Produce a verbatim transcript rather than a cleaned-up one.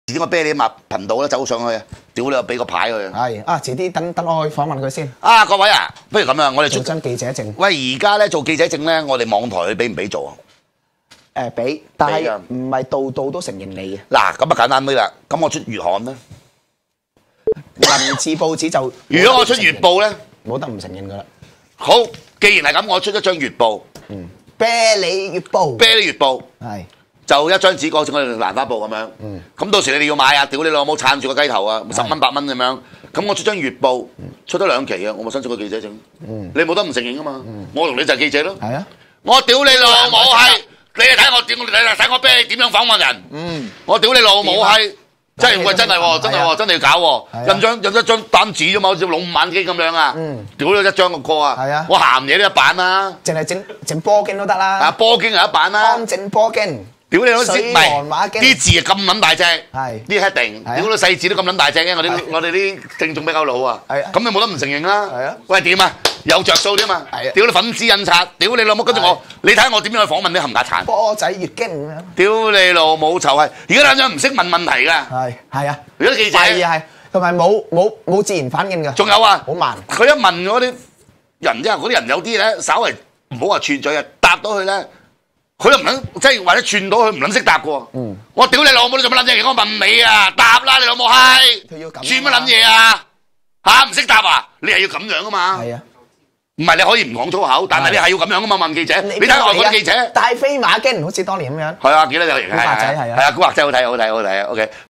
遲啲我啤你麥頻道啦，走上去，屌你，我俾個牌佢。 係啊，遲啲等等我去訪問佢先。 啊，各位啊，不如咁啊，我哋做張記者證。 喂，而家咧做記者證咧，我哋網台佢俾唔俾做啊？ 誒俾，但係唔係度度都承認你嘅。 嗱，咁啊簡單啲啦，咁我出月刊咧， 文字報紙就如果我出月報咧， 冇得唔承認噶啦。 好，既然係咁，我出一張月報， 嗯，啤梨月報， 啤梨月報， 係。 就一張紙，好似我哋蘭花報咁樣。嗯。咁到時你哋要買啊，屌你老母撐住個雞頭啊，十蚊八蚊咁樣。咁我出張月報，出咗兩期啊，我咪申請個記者證。嗯。你冇得唔承認噶嘛？嗯。我同你就係記者咯。係啊。我屌你老母閪！你哋睇我點？你哋睇我啤你點樣訪問人？嗯。我屌你老母閪！真係喂，真係喎，真係喎，真係要搞喎！印張印一張單紙啫嘛，好似龍五眼機咁樣啊！嗯。屌你一張個歌啊！係啊。我鹹嘢都一版啦。淨係整整波經都得啦。啊，波經係一版啦。安整波經。屌你老屎，唔係啲字咁撚大隻，係啲 heading，屌你細字都咁撚大隻嘅，我啲我哋啲聽眾比較老啊，咁你冇得唔承認啦？係啊，喂點啊？有着數啲嘛？係啊，屌你粉絲印刷，屌你老母，跟住我，你睇我點樣去訪問啲冚家鏟？波仔月經咁樣。屌你老母臭係，而家啲人唔識問問題㗎。係係啊，而家啲記者係係，同埋冇冇冇自然反應㗎。仲有啊，好慢。佢一問嗰啲人之後，嗰啲人有啲咧，稍為唔好話串嘴啊，答到佢咧。佢又唔撚，即係或者串到佢唔撚識答嘅喎。嗯。我屌你老母，你做乜撚嘢？我問你啊，答啦你老母閪！佢要咁。串乜撚嘢啊？嚇唔識答啊？你係要咁樣噶嘛？係啊。唔係你可以唔講粗口，但係你係要咁樣噶嘛？問記者，你睇外國啲記者。大飛馬經好似當年咁樣。係啊，記得有型。古惑仔係啊。係啊，古惑仔好睇，好睇，好睇啊！OK。